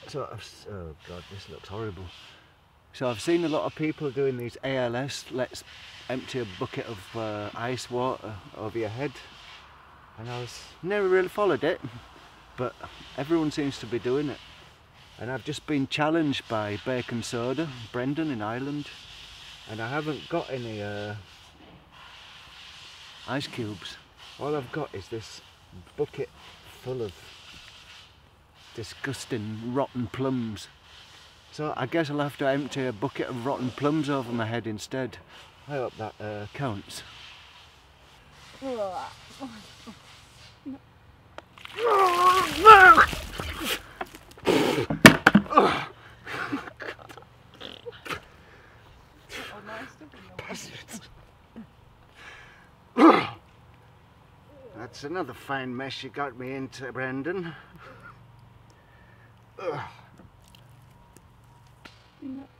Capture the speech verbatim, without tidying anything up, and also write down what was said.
So I've, oh god, this looks horrible. So I've seen a lot of people doing these A L S, let's empty a bucket of uh, ice water over your head, and I was never really followed it, but everyone seems to be doing it. And I've just been challenged by Bacon Soda, Brendan in Ireland, and I haven't got any uh, ice cubes. All I've got is this bucket full of disgusting rotten plums. So I guess I'll have to empty a bucket of rotten plums over my head instead. I hope that uh, counts. That's another fine mess you got me into, Brendan. Ugh.